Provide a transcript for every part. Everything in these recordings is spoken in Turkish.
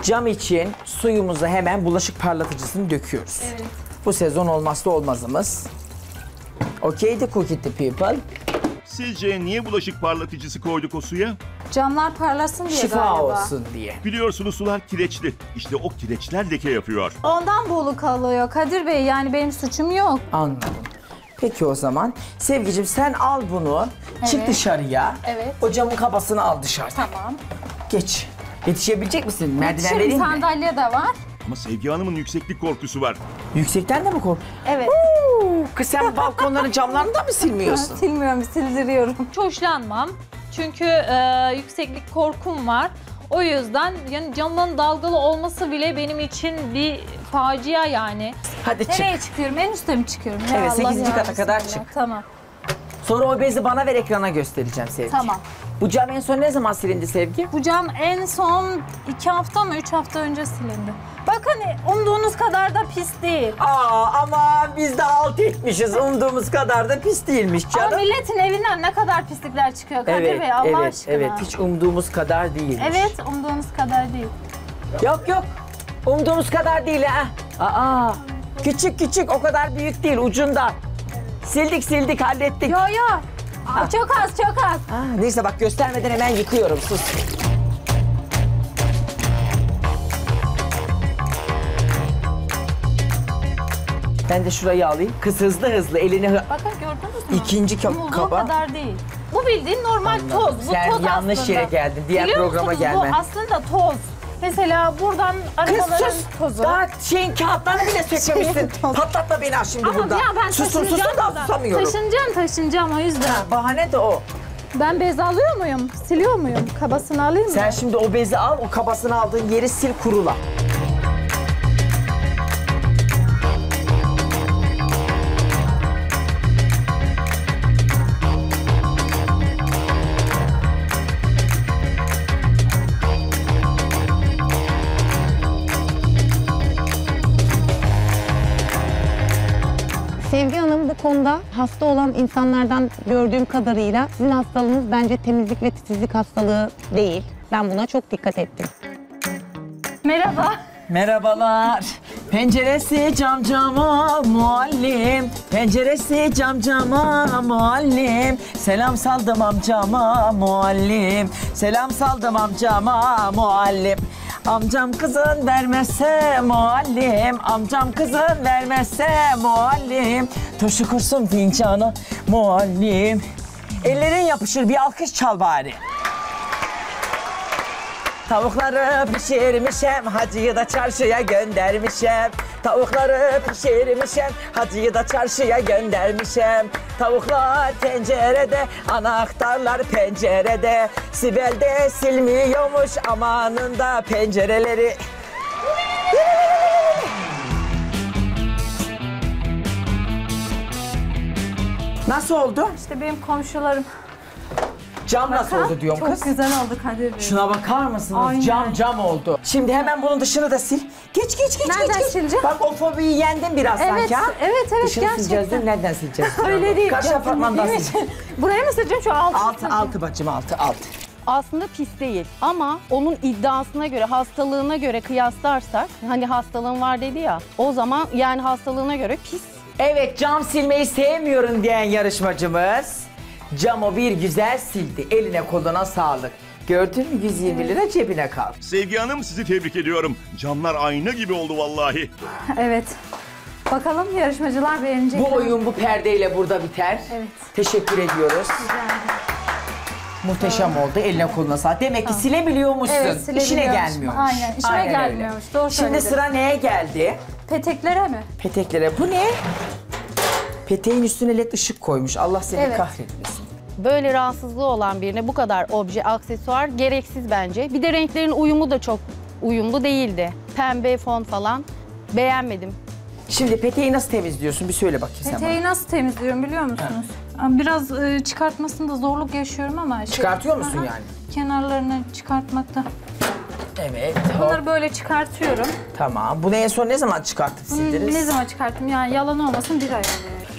Cam için suyumuza hemen bulaşık parlatıcısını döküyoruz. Evet. Bu sezon olmazsa olmazımız. Okay the cook it the people. Sizce niye bulaşık parlatıcısı koyduk o suya? Camlar parlasın diye Şifa galiba. olsun diye. Biliyorsunuz sular kireçli. İşte o kireçler leke yapıyor. Ondan buğulu kalıyor Kadir Bey, yani benim suçum yok. Anladım. Peki o zaman. Sevgicim sen al bunu. Çık Evet. dışarıya. Evet. O camın kabasını al dışarıda. Tamam. Geç. Yetişebilecek misin? Merdiven Yetişirim, vereyim mi? sandalye de var. Ama Sevgi Hanım'ın yükseklik korkusu var. Yüksekten de mi kork? Evet. Kız sen balkonların camlarını da mı silmiyorsun? Silmiyorum, sildiriyorum. Hiç hoşlanmam. Çünkü yükseklik korkum var. O yüzden yani camın dalgalı olması bile benim için bir facia yani. Hadi çık. Nereye çıkıyorum? En üstte mi çıkıyorum? Ya Evet, Allah 8. kata yardımcısı kadar Allah. çık. Tamam. Sonra o bezi bana ver, ekrana göstereceğim Sevgi. Tamam. Bu cam en son ne zaman silindi Sevgi? Bu cam en son 2 hafta mı 3 hafta önce silindi. Bakın umduğunuz kadar da pis değil. Ama biz de alt etmişiz. Umduğumuz kadar da pis değilmiş Ama canım. milletin evinden ne kadar pislikler çıkıyor Kadir Bey, Allah evet, aşkına. evet. Hiç umduğumuz kadar değilmiş. Evet, umduğunuz kadar değil. Yok yok. Umduğumuz kadar değil ha. Aa, küçük küçük, o kadar büyük değil, ucunda. Sildik hallettik. Yo. Çok az, çok az. Neyse bak, göstermeden hemen yıkıyorum, sus. Ben de şurayı alayım. Kız hızlı elini... Bakın gördünüz mü? İkinci Umulduğu kaba. kadar değil. Bu bildiğin normal toz. Bu Sen toz yanlış aslında. yere geldin. Diğer Biliyor programa musunuz? gelme. Bu aslında toz. Mesela buradan Kız arabaların sus! tozu. Daha şeyin kağıtlarını bile sökmemişsin. Patlatma beni ha şimdi Ama burada. ya ben Susun taşınacağım da buradan. susamıyorum. Taşınacağım o yüzden. Bahane de o. Ben bez alıyor muyum? Siliyor muyum? Kabasını alayım mı? Sen şimdi o bezi al, o kabasını aldığın yeri sil, kurula. Sevgi Hanım, bu konuda hasta olan insanlardan gördüğüm kadarıyla sizin hastalığınız bence temizlik ve titizlik hastalığı değil. Ben buna çok dikkat ettim. Merhaba. Merhabalar. Penceresi cama muallim. Penceresi cama muallim. Selam saldım amcama muallim. Selam saldım amcama muallim. Amcam kızın vermezse muallim. Amcam kızın vermezse muallim. Turşu kursun fincana muallim. Ellerin yapışır, bir alkış çal bari. Tavukları pişirmişem, hacıyı da çarşıya göndermişem. Tavukları pişirmişem, hacıyı da çarşıya göndermişem. Tavuklar tencerede, anahtarlar pencerede. Sibel de silmiyormuş amanında pencereleri. Nasıl oldu? İşte benim komşularım. Cam nasıl oldu diyorum Çok kız. güzel oldu Kadir Bey. Şuna bakar mısınız? Aynen. Cam oldu. Şimdi hemen bunun dışını da sil. Geç. Nereden sileceğim? Bak o fobiyi yendin biraz Evet, sanki ha. evet, Dışını gerçekten. sileceğiz değil mi? Nereden sileceğiz? Öyle değil. Karşı apartmandan Değil mi? sileceğiz. Buraya mı sileceğim şu altı? Altı bacım altı. Aslında pis değil ama onun iddiasına göre, hastalığına göre kıyaslarsak, hani hastalığın var dedi ya, o zaman yani hastalığına göre pis. Evet, cam silmeyi sevmiyorum diyen yarışmacımız camı bir güzel sildi. Eline koluna sağlık. Gördün mü, 120 lira cebine kaldı. Sevgi Hanım, sizi tebrik ediyorum. Camlar ayna gibi oldu vallahi. Evet. Bakalım yarışmacılar beğenecek Bu mi? oyun bu perdeyle burada biter. Evet. Teşekkür ediyoruz. Muhteşem oldu. Eline koluna sağlık. Demek ki silebiliyormuşsun. Evet, İşine silebiliyormuş. gelmiyormuş. Aynen, işime öyle. gelmiyormuş. Doğru Şimdi söyledin. sıra neye geldi? Peteklere mi? Peteklere. Bu ne? Peteğin üstüne led ışık koymuş. Allah seni Evet. kahretmesin. Böyle rahatsızlığı olan birine bu kadar obje, aksesuar gereksiz bence. Bir de renklerin uyumu da çok uyumlu değildi. Pembe fon falan beğenmedim. Şimdi peteği nasıl temizliyorsun? Bir söyle bakayım sen bana. Peteği nasıl temizliyorum biliyor musunuz? Biraz çıkartmasında zorluk yaşıyorum ama... Çıkartıyor musun Aha, yani? Kenarlarını çıkartmakta. Evet. hop. Bunları böyle çıkartıyorum. Tamam. Bunu en son ne zaman çıkartıp sildiniz? Ne zaman çıkarttım? Yani yalan olmasın, bir ay oluyor.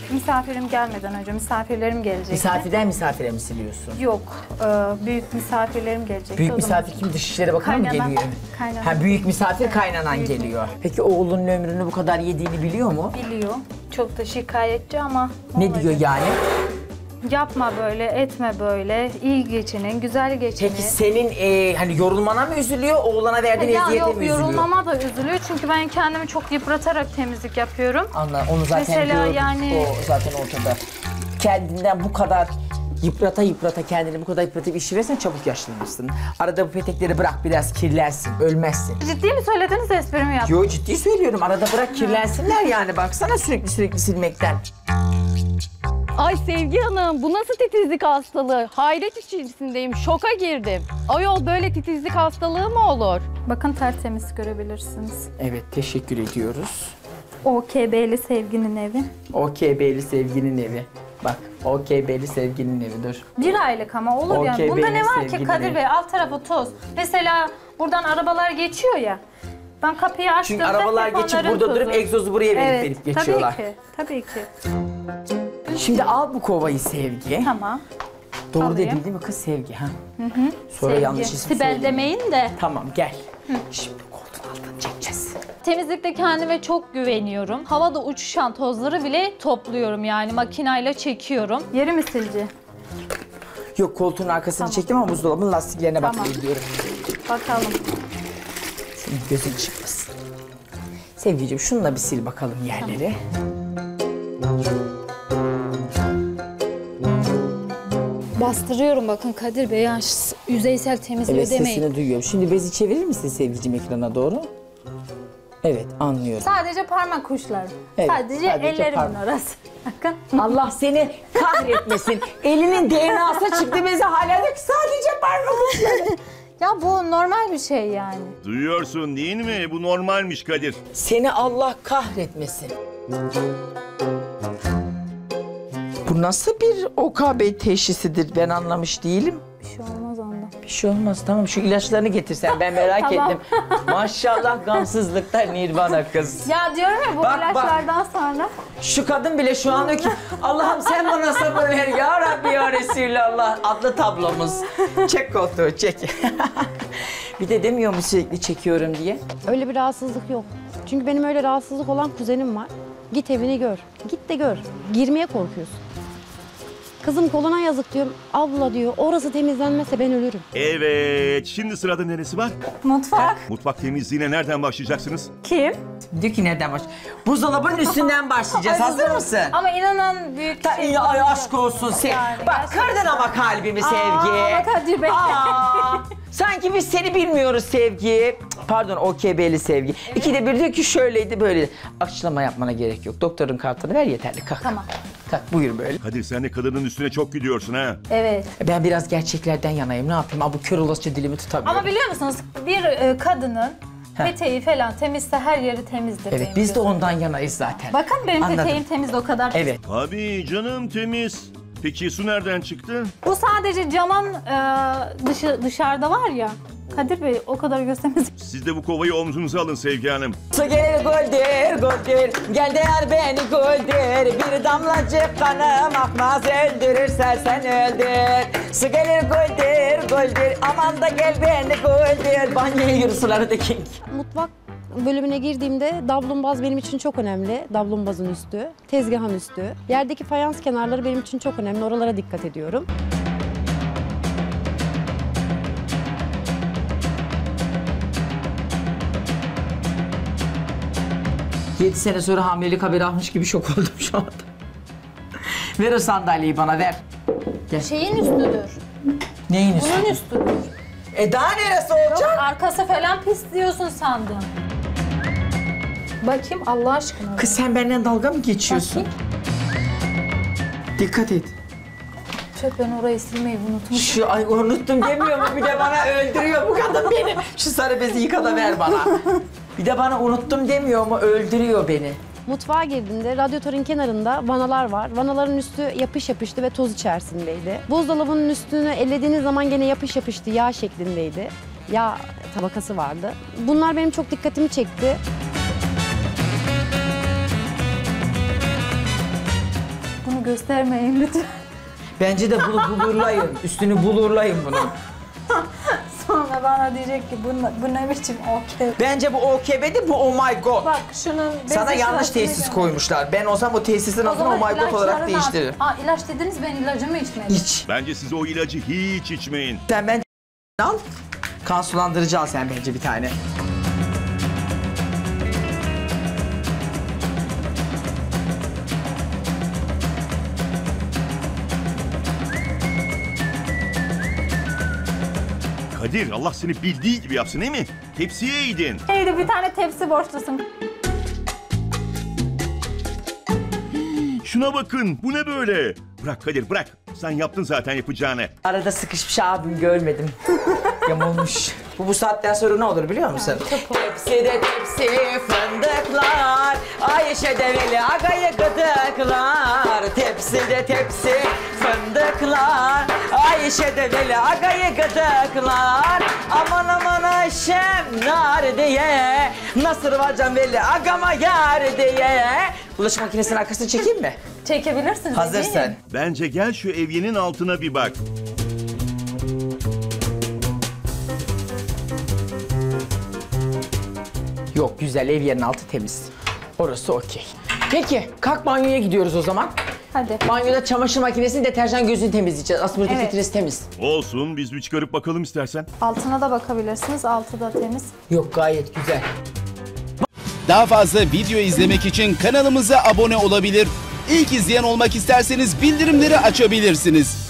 Misafirim gelmeden önce misafirlerim gelecekti. Misafirden misafire mi siliyorsun? Yok, büyük misafirlerim gelecekti. Büyük o zaman. misafir kim? Dışişleri Bakanı mı Kaynanan. geliyor? Kaynanan. Ha, büyük misafir kaynanan geliyor. Peki oğlunun ömrünü bu kadar yediğini biliyor mu? Biliyor. Çok da şikayetçi ama... Ne olacak? diyor yani? Yapma böyle, etme böyle, iyi geçinin, güzel geçinin. Peki senin hani yorulmana mı üzülüyor, oğlana verdiğin Ya eziyete yok, mi üzülüyor? yorulmama da üzülüyor çünkü ben kendimi çok yıpratarak temizlik yapıyorum. Anla, onu zaten Mesela gördük, yani- o zaten ortada. Kendinden bu kadar yıprata kendini bu kadar yıpratıp iş verirsen çabuk yaşlanırsın. Arada bu petekleri bırak biraz kirlensin, ölmezsin. Ciddi mi söylediniz, espri mi yaptınız? Yo, ciddi söylüyorum, arada bırak kirlensinler yani, baksana sürekli silmekten. Ay Sevgi Hanım, bu nasıl titizlik hastalığı? Hayret içerisindeyim, şoka girdim. Ayol, böyle titizlik hastalığı mı olur? Bakın tertemiz görebilirsiniz. Evet, teşekkür ediyoruz. OKB'li Sevgi'nin evi. OKB'li Sevgi'nin evi. Bak, OKB'li Sevgi'nin evi, dur. 1 aylık ama olur yani. OKB'li Bunda ne var ki Sevgi'nin Kadir evi. Bey? Alt tarafı toz. Mesela buradan arabalar geçiyor ya. Ben kapıyı açtığımda Çünkü arabalar hep geçip onların burada durup tozu. egzozu buraya verip geçiyorlar. Tabii ki. Şimdi al bu kovayı Sevgi. Tamam. Doğru alayım. dedim değil mi kız Sevgi? Ha? Sonra Sevgi. yanlış isim Sibel söyledim. demeyin de. Tamam, gel. Şimdi koltuğun altını çekeceğiz. Temizlikte kendime çok güveniyorum. Havada uçuşan tozları bile topluyorum yani makinayla çekiyorum. Yeri mi silci? Yok, koltuğun arkasını çektim ama buzdolabının lastiklerine Tamam. bakmayı diyorum. Bakalım. Senin gözün çıkmasın. Sevgiciğim, şununla bir sil bakalım yerleri. Bastırıyorum bakın Kadir Bey ya yüzeysel temizliği Evet, demeyin. sesini duyuyorum. Şimdi bezi çevirir misin Sevgiciğim ekrana doğru? Evet, anlıyorum. Sadece parmak uçları. Evet, sadece sadece ellerimin parmak. orası. Bakın. Allah seni kahretmesin. Elinin DNA'sı çıktı bezi hala da sadece parmak. Ya bu normal bir şey yani. Duyuyorsun değil mi? Bu normalmiş Kadir. Seni Allah kahretmesin. Bu nasıl bir OKB teşhisidir, ben anlamış değilim. Bir şey olmaz ondan. Bir şey olmaz, tamam, şu ilaçlarını getirsen, ben merak Tamam. ettim. Maşallah, gamsızlıkta nirvana kız. Ya diyorum ya bu Bak, ilaçlardan sonra. Şu kadın bile şu an diyor ki Allah'ım sen bana sabır ver ya Rabbi ya Resulallah adlı tablomuz. Çek koltuğu, çek. Bir de demiyor mu sürekli çekiyorum diye? Öyle bir rahatsızlık yok. Çünkü benim öyle rahatsızlık olan kuzenim var. Git evini gör. Git de gör. Girmeye korkuyorsun. Kızım koluna yazık diyorum. Abla diyor, orası temizlenmezse ben ölürüm. Evet, şimdi sırada neresi var? Mutfak. Mutfak temizliğine nereden başlayacaksınız? Kim? Diyor ki nereden baş? Buzdolabının üstünden başlayacağız. Hazır mısın? Ama inanan büyük Ta, şey. ay aşk olsun sen. Yani Bak, gerçekten. kırdın ama kalbimi Sevgi. Ama Kadir Bey. Aa, sanki biz seni bilmiyoruz Sevgi. Pardon, OKB'li Sevgi. İkide bir diyor ki şöyleydi böyleydi. Açıklama yapmana gerek yok. Doktorun kartını ver yeterli. Kalk. Tamam. Kalk, buyur böyle. Kadir sen de kadının üstüne çok gidiyorsun ha. Evet. Ben biraz gerçeklerden yanayım. Ne yapayım? Aa, bu kör olasıca dilimi tutamıyorum. Ama biliyor musunuz bir kadının peteği falan temizse her yeri temizdir. Evet, benim biz de gözümde. ondan yanayız zaten. Bakın benim Anladım. peteğim temiz o kadar. Evet. Tabii canım temiz. Peki su nereden çıktı? Bu sadece camın dışarıda var ya. Kadir Bey o kadar göstermez. Siz de bu kovayı omzunuza alın Sevgi Hanım. Su gelir goldir goldir, gel değer beni goldir. Bir damlacık kanım akmaz, öldürürse sen öldür. Su gelir goldir goldir, aman da gel beni goldir. Banyoya yürü, suları dökün. Mutfak bölümüne girdiğimde dablumbaz benim için çok önemli. Dablumbazın üstü, tezgahın üstü. Yerdeki fayans kenarları benim için çok önemli. Oralara dikkat ediyorum. Yedi sene sonra hamilelik haberi almış gibi şok oldum şu anda. Ver o sandalyeyi bana, ver. Gel. Şeyin üstüdür. Neyin üstü? Bunun üstüdür. Daha neresi Yok olacak? arkası falan pis diyorsun sandım. Bakayım Allah aşkına. Kız sen benden dalga mı geçiyorsun? Dikkat et. Çöp, ben orayı silmeyi unutmuşum. Şu ay unuttum demiyor mu? Bir de bana öldürüyor bu kadın beni. Şu sarı bezi yıka da ver bana. Bir de bana unuttum demiyor mu? Öldürüyor beni. Mutfağa girdiğimde radyatörün kenarında vanalar var. Vanaların üstü yapış yapıştı ve toz içerisindeydi. Buzdolabının üstünü ellediğiniz zaman gene yapış yapıştı, yağ şeklindeydi. Yağ tabakası vardı. Bunlar benim çok dikkatimi çekti. göstermeyin lütfen. Bence de bulurlayın. Üstünü bulurlayın bunu. Sonra bana diyecek ki bu ne biçim okey. Bence bu OKB değil, bu oh my god. Bak şunun Sana bezi yanlış şurasını tesis gör. koymuşlar. Ben olsam o tesisin O adını zaman oh my god olarak ilaçların değiştiririm. adı- ilaç dediniz, ben ilacımı içmedim. İç. Bence siz o ilacı hiç içmeyin. Sen bence al. Kan sulandırıcı al sen bence bir tane. Kadir Allah seni bildiği gibi yapsın değil mi? Tepsiye eğdin. Neydi, bir tane tepsi borçlusun. Şuna bakın bu ne böyle? Bırak Kadir bırak. Sen yaptın zaten yapacağını. Arada sıkışmış abim görmedim. Yamulmuş. Bu saatten sonra ne olur biliyor musun? Tepside tepsi fındıklar, Ayşe develi agayı gıdıklar. Tepside tepsi fındıklar, Ayşe develi agayı gıdıklar. Aman aman Ayşem nar diye, Nasır Vacan veli agama yar diye. Bulaşık makinesinin arkasını çekeyim mi? Çekebilirsiniz. Hazırsın. değil mi? Bence gel şu evyenin altına bir bak. Yok güzel, ev yerinin altı temiz. Orası okey. Peki kalk banyoya gidiyoruz o zaman. Hadi. Banyoda çamaşır makinesinin deterjan gözünü temizleyeceğiz. Aslında buradaki Evet. filtresi temiz. Olsun biz bir çıkarıp bakalım istersen. Altına da bakabilirsiniz. Altı da temiz. Yok gayet güzel. Daha fazla video izlemek için kanalımıza abone olabilir. İlk izleyen olmak isterseniz bildirimleri açabilirsiniz.